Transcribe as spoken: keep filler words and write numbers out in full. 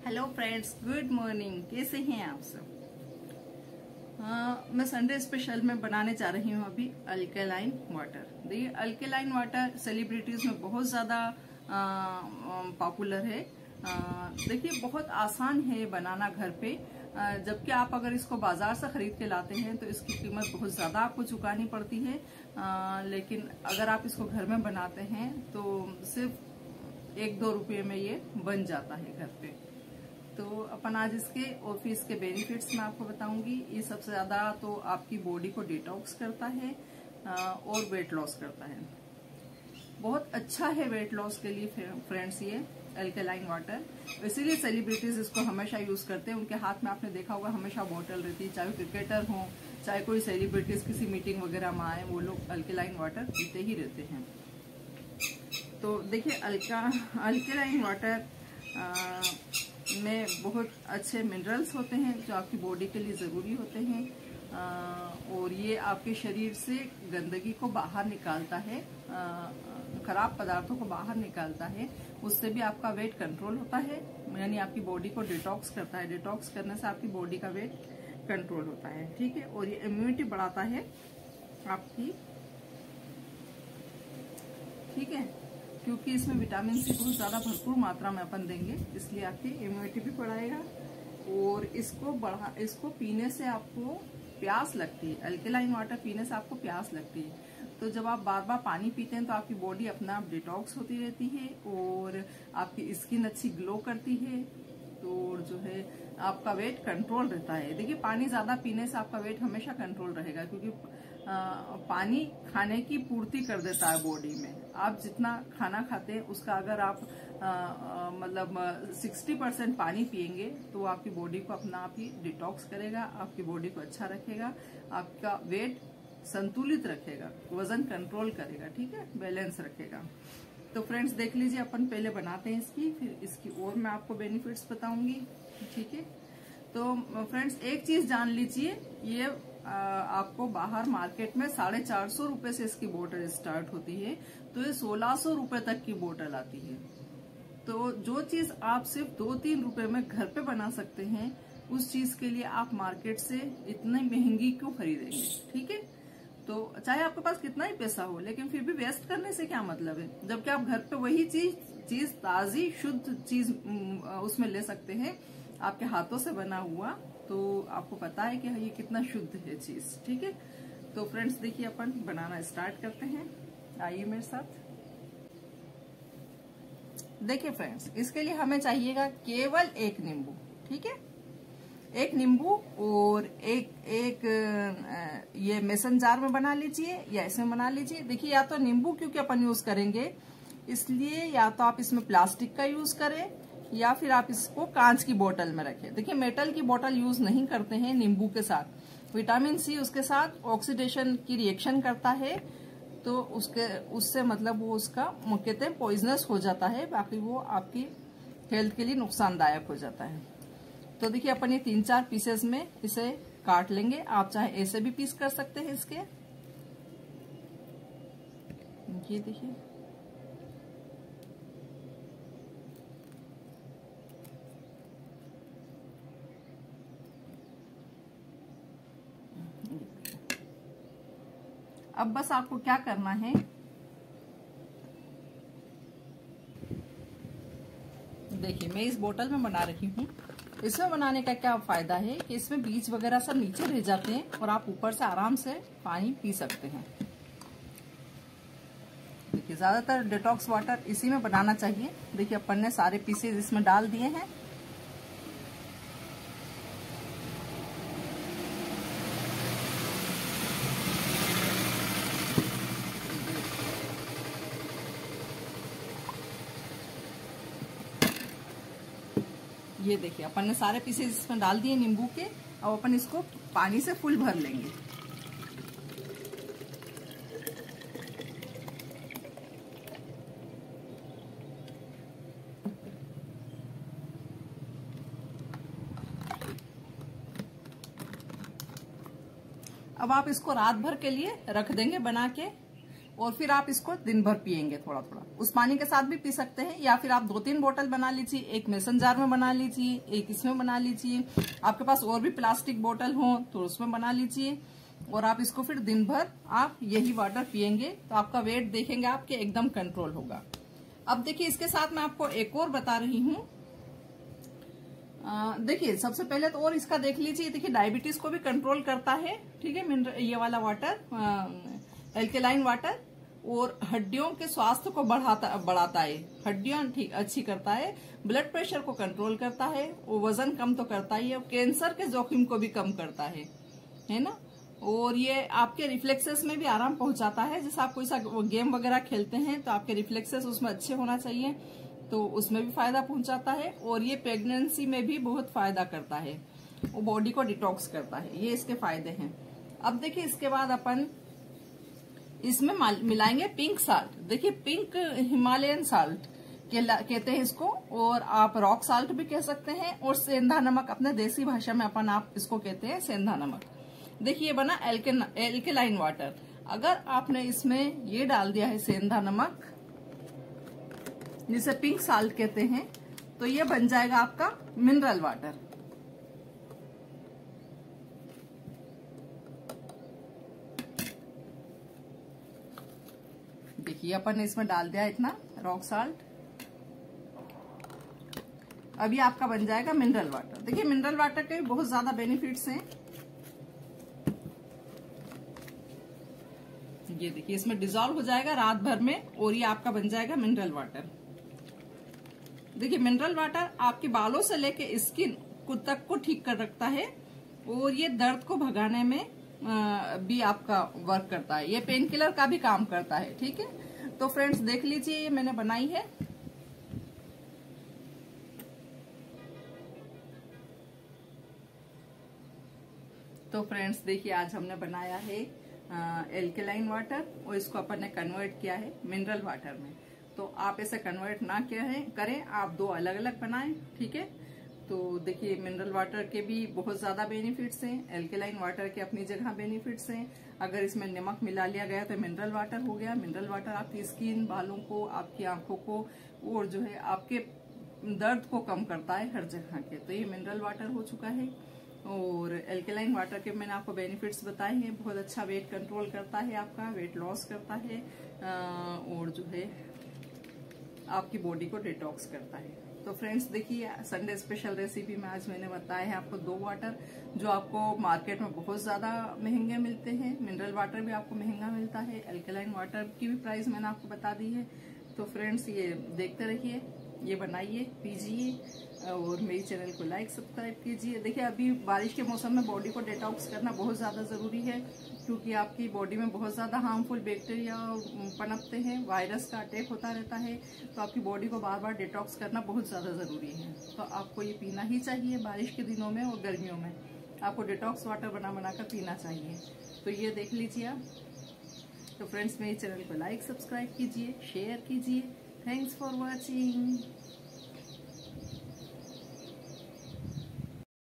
Hello friends, good morning. कैसे हैं आप सब? हाँ, मैं संडे स्पेशल में बनाने जा रही हूँ अभी अल्केलाइन वाटर। देखिए, अल्केलाइन वाटर सेलिब्रिटीज में बहुत ज्यादा पॉपुलर है। देखिए, बहुत आसान है बनाना घर पे, जबकि आप अगर इसको बाजार से खरीद के लाते हैं तो इसकी कीमत बहुत ज्यादा आपको चुकानी पड़ती है। आ, लेकिन अगर आप इसको घर में बनाते हैं तो सिर्फ एक दो रुपये में ये बन जाता है घर पे। तो अपन आज इसके और फिर इसके बेनिफिट्स मैं आपको बताऊंगी। ये सबसे ज्यादा तो आपकी बॉडी को डिटॉक्स करता है और वेट लॉस करता है। बहुत अच्छा है वेट लॉस के लिए फ्रेंड्स ये अल्केलाइन वाटर। इसीलिए सेलिब्रिटीज इसको हमेशा यूज करते हैं। उनके हाथ में आपने देखा होगा हमेशा बोतल रहती है, चाहे क्रिकेटर हो चाहे कोई सेलिब्रिटीज किसी मीटिंग वगैरह में आए, वो लोग अल्केलाइन वाटर पीते ही रहते हैं। तो देखिए, अल्का अल्केलाइन वाटर आ, में बहुत अच्छे मिनरल्स होते हैं जो आपकी बॉडी के लिए ज़रूरी होते हैं, आ, और ये आपके शरीर से गंदगी को बाहर निकालता है, खराब पदार्थों को बाहर निकालता है। उससे भी आपका वेट कंट्रोल होता है, यानी आपकी बॉडी को डिटॉक्स करता है। डिटॉक्स करने से आपकी बॉडी का वेट कंट्रोल होता है, ठीक है। और ये इम्यूनिटी बढ़ाता है आपकी, ठीक है, क्योंकि इसमें विटामिन सी बहुत ज्यादा भरपूर मात्रा में अपन देंगे, इसलिए आपकी इम्यूनिटी भी बढ़ाएगा। और इसको बढ़ा इसको पीने से आपको प्यास लगती है। अल्केलाइन वाटर पीने से आपको प्यास लगती है। तो जब आप बार बार पानी पीते हैं तो आपकी बॉडी अपना आप डिटॉक्स होती रहती है और आपकी स्किन अच्छी ग्लो करती है। तो जो है आपका वेट कंट्रोल रहता है। देखिए, पानी ज्यादा पीने से आपका वेट हमेशा कंट्रोल रहेगा, क्योंकि आ, पानी खाने की पूर्ति कर देता है बॉडी में। आप जितना खाना खाते हैं उसका अगर आप आ, आ, मतलब साठ परसेंट पानी पिएंगे तो आपकी बॉडी को अपना आप ही डिटॉक्स करेगा, आपकी बॉडी को अच्छा रखेगा, आपका वेट संतुलित रखेगा, वजन कंट्रोल करेगा, ठीक है, बैलेंस रखेगा। तो फ्रेंड्स देख लीजिए, अपन पहले बनाते हैं इसकी, फिर इसकी और मैं आपको बेनिफिट्स बताऊंगी, ठीक है। तो फ्रेंड्स एक चीज जान लीजिए, ये आ, आपको बाहर मार्केट में साढ़े चार सौ रूपये से इसकी बोतल स्टार्ट होती है, तो ये सोलह सौ रूपये तक की बोतल आती है। तो जो चीज आप सिर्फ दो तीन रुपए में घर पे बना सकते हैं, उस चीज के लिए आप मार्केट से इतनी महंगी क्यों खरीदेंगे, ठीक है। तो चाहे आपके पास कितना ही पैसा हो, लेकिन फिर भी वेस्ट करने से क्या मतलब है, जबकि आप घर पे वही चीज चीज ताजी शुद्ध चीज उसमें ले सकते हैं, आपके हाथों से बना हुआ। तो आपको पता है कि ये कितना शुद्ध है चीज, ठीक है। तो फ्रेंड्स देखिए, अपन बनाना स्टार्ट करते हैं, आइए मेरे साथ। देखिए फ्रेंड्स, इसके लिए हमें चाहिएगा केवल एक नींबू, ठीक है, एक नींबू। और एक एक ये मेसन जार में बना लीजिए या इसमें बना लीजिए। देखिए, या तो नींबू क्योंकि अपन यूज करेंगे इसलिए या तो आप इसमें प्लास्टिक का यूज करें या फिर आप इसको कांच की बोतल में रखें। देखिए, मेटल की बोतल यूज नहीं करते हैं नींबू के साथ। विटामिन सी उसके साथ ऑक्सीडेशन की रिएक्शन करता है, तो उसके उससे मतलब वो उसका कहते हैं पॉइजनस हो जाता है, बाकी वो आपकी हेल्थ के लिए नुकसानदायक हो जाता है। तो देखिए, अपन ये तीन चार पीसेस में इसे काट लेंगे। आप चाहे ऐसे भी पीस कर सकते हैं इसके, ये देखिए, अब बस आपको क्या करना है, देखिए मैं इस बोतल में बना रही हूँ। इसमें बनाने का क्या फायदा है कि इसमें बीज वगैरह सब नीचे रह जाते हैं और आप ऊपर से आराम से पानी पी सकते हैं। देखिए, ज्यादातर डिटॉक्स वाटर इसी में बनाना चाहिए। देखिए, अपन ने सारे पीसेज इसमें डाल दिए हैं। ये देखिए, अपन ने सारे पीसेस इसमें डाल दिए नींबू के। अब अपन इसको पानी से फुल भर लेंगे। अब आप इसको रात भर के लिए रख देंगे बना के, और फिर आप इसको दिन भर पियेंगे थोड़ा थोड़ा। उस पानी के साथ भी पी सकते हैं, या फिर आप दो तीन बोतल बना लीजिए, एक मेसन जार में बना लीजिए, एक इसमें बना लीजिए। आपके पास और भी प्लास्टिक बोतल हो तो उसमें बना लीजिए, और आप इसको फिर दिन भर आप यही वाटर पियेंगे तो आपका वेट देखेंगे आपके एकदम कंट्रोल होगा। अब देखिए इसके साथ मैं आपको एक और बता रही हूँ। देखिए सबसे पहले तो और इसका देख लीजिए, देखिए डायबिटीज को भी कंट्रोल करता है, ठीक है, मिनरल ये वाला वाटर एल्केलाइन वाटर, और हड्डियों के स्वास्थ्य को बढ़ाता बढ़ाता है, हड्डियां ठीक अच्छी करता है, ब्लड प्रेशर को कंट्रोल करता है, और वजन कम तो करता ही है, और कैंसर के जोखिम को भी कम करता है, है ना। और ये आपके रिफ्लेक्सेस में भी आराम पहुंचाता है। जैसे आप कोई सा गेम वगैरह खेलते हैं तो आपके रिफ्लेक्सेस उसमें अच्छे होना चाहिए, तो उसमें भी फायदा पहुंचाता है। और ये प्रेगनेंसी में भी बहुत फायदा करता है, वो बॉडी को डिटॉक्स करता है, ये इसके फायदे हैं। अब देखिए इसके बाद अपन इसमें मिलाएंगे पिंक साल्ट। देखिए पिंक हिमालयन साल्ट कहते हैं इसको, और आप रॉक साल्ट भी कह सकते हैं, और सेंधा नमक अपने देसी भाषा में अपन आप इसको कहते हैं सेंधा नमक। देखिए ये बना एल्केलाइन वाटर। अगर आपने इसमें ये डाल दिया है सेंधा नमक, जिसे पिंक साल्ट कहते हैं, तो ये बन जाएगा आपका मिनरल वाटर। देखिए अपन ने इसमें डाल दिया इतना रॉक साल्ट, अभी आपका बन जाएगा मिनरल वाटर। देखिए मिनरल वाटर के बहुत ज्यादा बेनिफिट्स हैं। ये देखिए इसमें डिजॉल्व हो जाएगा रात भर में, और ये आपका बन जाएगा मिनरल वाटर। देखिए मिनरल वाटर आपके बालों से लेके स्किन तक को ठीक कर रखता है, और ये दर्द को भगाने में भी आपका वर्क करता है, ये पेन किलर का भी काम करता है, ठीक है। तो फ्रेंड्स देख लीजिए ये मैंने बनाई है। तो फ्रेंड्स देखिए आज हमने बनाया है एल्केलाइन वाटर, और इसको अपन ने कन्वर्ट किया है मिनरल वाटर में। तो आप ऐसे कन्वर्ट ना करें, आप दो अलग अलग बनाएं, ठीक है। तो देखिए मिनरल वाटर के भी बहुत ज्यादा बेनिफिट्स हैं, एल्केलाइन वाटर के अपनी जगह बेनिफिट्स हैं। अगर इसमें नमक मिला लिया गया तो मिनरल वाटर हो गया। मिनरल वाटर आपकी स्किन, बालों को, आपकी आंखों को, और जो है आपके दर्द को कम करता है हर जगह के। तो ये मिनरल वाटर हो चुका है। और एल्केलाइन वाटर के मैंने आपको बेनिफिट्स बताए हैं। बहुत अच्छा वेट कंट्रोल करता है, आपका वेट लॉस करता है, और जो है आपकी बॉडी को डिटॉक्स करता है। तो फ्रेंड्स देखिए संडे स्पेशल रेसिपी में आज मैंने बताया है आपको दो वाटर, जो आपको मार्केट में बहुत ज्यादा महंगे मिलते हैं। मिनरल वाटर भी आपको महंगा मिलता है, एल्केलाइन वाटर की भी प्राइस मैंने आपको बता दी है। तो फ्रेंड्स ये देखते रहिए, ये बनाइए, पीजिए, और मेरी चैनल को लाइक सब्सक्राइब कीजिए। देखिए अभी बारिश के मौसम में बॉडी को डिटॉक्स करना बहुत ज़्यादा ज़रूरी है, क्योंकि आपकी बॉडी में बहुत ज़्यादा हार्मफुल बैक्टीरिया पनपते हैं, वायरस का अटैक होता रहता है। तो आपकी बॉडी को बार बार डिटॉक्स करना बहुत ज़्यादा ज़रूरी है। तो आपको ये पीना ही चाहिए बारिश के दिनों में, और गर्मियों में आपको डिटॉक्स वाटर बना बना कर पीना चाहिए। तो ये देख लीजिए आप। तो फ्रेंड्स मेरे चैनल को लाइक सब्सक्राइब कीजिए, शेयर कीजिए। Thanks for watching.